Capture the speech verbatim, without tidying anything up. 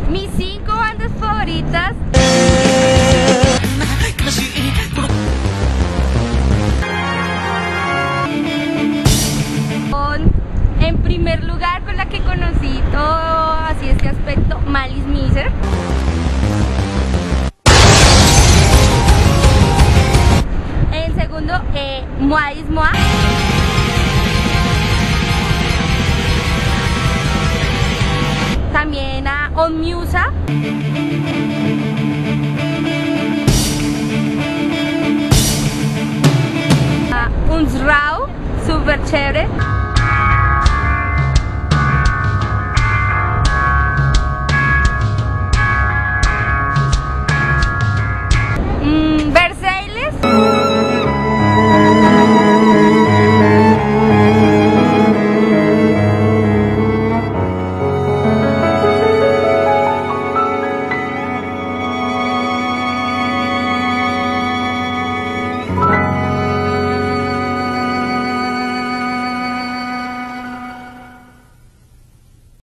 Mis cinco bandas favoritas. Con, en primer lugar, con la que conocí todo así este aspecto, Malice Mizer. En segundo, eh, Moi is Moi. También a Onmusa. A Unsrau, súper chévere.